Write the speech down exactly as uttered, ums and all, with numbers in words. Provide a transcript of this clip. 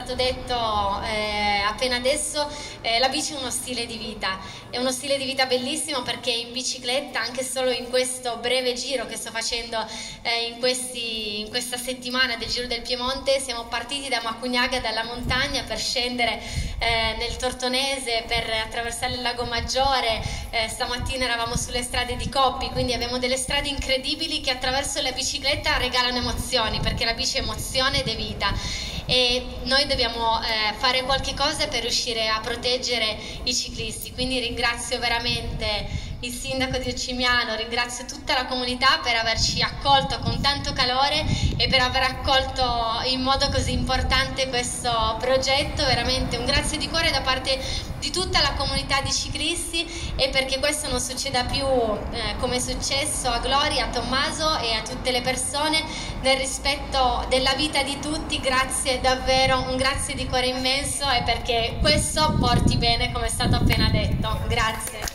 stato detto eh, appena adesso, eh, la bici è uno stile di vita, è uno stile di vita bellissimo, perché in bicicletta, anche solo in questo breve giro che sto facendo eh, in, questi, in questa settimana del Giro del Piemonte, siamo partiti da Macugnaga, dalla montagna, per scendere eh, nel Tortonese, per attraversare il Lago Maggiore. Eh, stamattina eravamo sulle strade di Coppi, quindi abbiamo delle strade incredibili che attraverso la bicicletta regalano emozioni, perché la bici è emozione ed è vita, e noi dobbiamo eh, fare qualche cosa per riuscire a proteggere i ciclisti. Quindi ringrazio veramente il sindaco di Occimiano, ringrazio tutta la comunità per averci accolto con tanto calore e per aver accolto in modo così importante questo progetto. Veramente un grazie di cuore da parte di tutta la comunità di ciclisti, e perché questo non succeda più eh, come è successo a Gloria, a Tommaso e a tutte le persone, nel rispetto della vita di tutti. Grazie davvero, un grazie di cuore immenso, e perché questo porti bene, come è stato appena detto. Grazie.